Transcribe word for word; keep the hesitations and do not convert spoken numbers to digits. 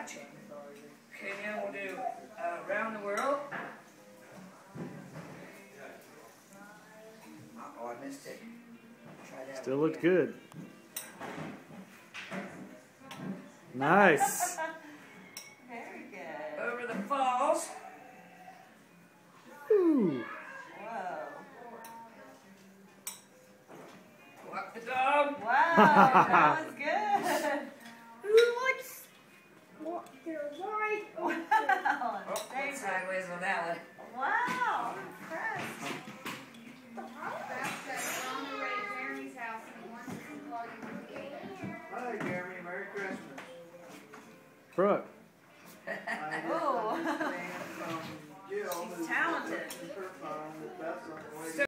Gotcha. Okay, now we'll do uh, around the world. Oh, I missed it. Try that Still one looked again. good. Nice. Very good. Over the falls. Ooh. Whoa. Walk the dog. Wow. That was